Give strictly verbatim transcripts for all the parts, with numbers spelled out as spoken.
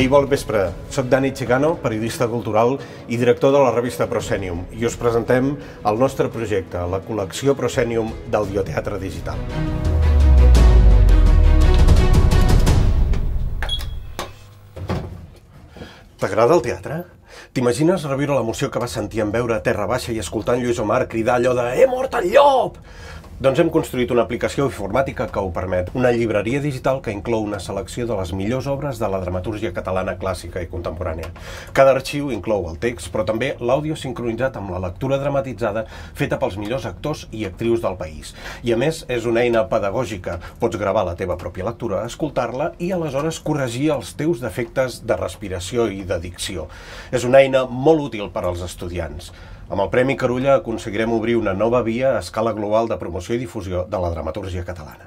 Ei, bon vespre. Soc Dani Chicano, periodista cultural i director de la revista Proscenium, i us presentem el nostre projecte, la col·lecció Proscenium d'Audioteatre Digital. T'agrada el teatre? T'imagines reviure l'emoció que vas sentir en veure Terra Baixa i escoltant Lluís Omar cridar allò de «He mort el llop!» Doncs hem construït una aplicació informàtica que ho permet, una llibreria digital que inclou una selecció de les millors obres de la dramatúrgia catalana clàssica i contemporània. Cada arxiu inclou el text, però també l'àudio sincronitzat amb la lectura dramatitzada feta pels millors actors i actrius del país. I a més, és una eina pedagògica. Pots gravar la teva pròpia lectura, escoltar-la i aleshores corregir els teus defectes de respiració i de dicció. És una eina molt útil per als estudiants. Amb el Premi Carulla aconseguirem obrir una nova via a escala global de promoció i difusió de la dramatúrgia catalana.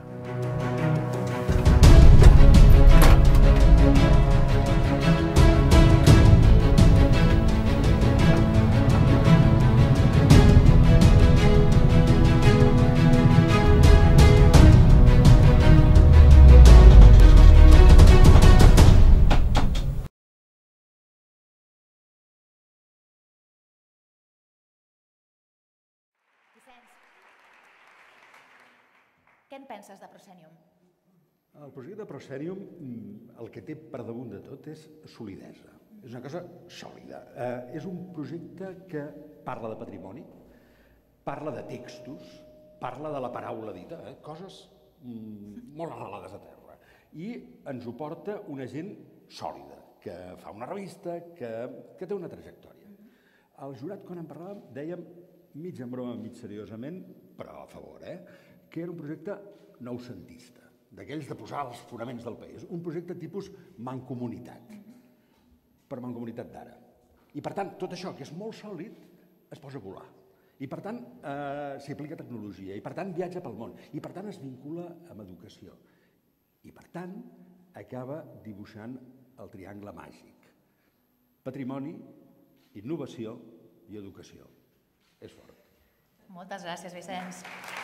Què en penses de Proscenium? El projecte de Proscenium el que té per damunt de tot és solidesa. És una cosa sòlida. És un projecte que parla de patrimoni, parla de textos, parla de la paraula dita, coses molt arrelades a terra. I ens ho porta una gent sòlida, que fa una revista, que té una trajectòria. El jurat, quan en parlàvem, dèiem, mig en broma, mig seriosament, però a favor, eh? que era un projecte noucentista, d'aquells de posar els fonaments del país, un projecte tipus mancomunitat, però mancomunitat d'ara. I per tant, tot això, que és molt sòlid, es posa a volar. I per tant, s'hi aplica tecnologia, i per tant, viatja pel món, i per tant, es vincula amb educació. I per tant, acaba dibuixant el triangle màgic. Patrimoni, innovació i educació. És fort. Moltes gràcies, Vicenç.